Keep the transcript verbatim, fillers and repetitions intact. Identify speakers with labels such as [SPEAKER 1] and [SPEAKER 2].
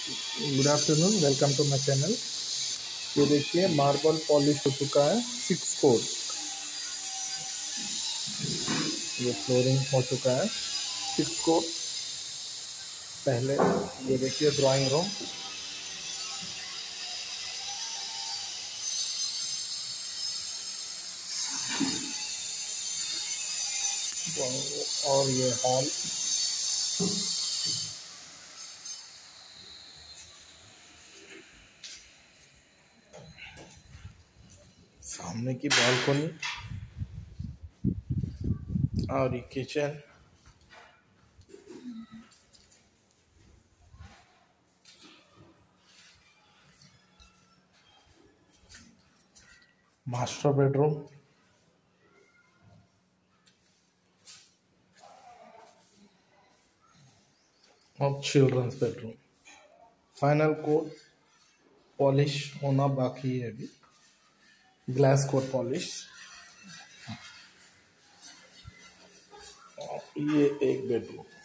[SPEAKER 1] Good afternoon, welcome to my channel. ये देखिए marble polish हो चुका है, सिक्स कोट। ये फ्लोरिंग हो चुका है सिक्स कोट। पहले ये देखिए ड्राइंग रूम, और ये हॉल। सामने की बालकनी और ये किचन। मास्टर बेडरूम और children's bedroom. Final coat polish होना बाकी है अभी, ग्लास कोट पॉलिश। ये एक बेडरूम।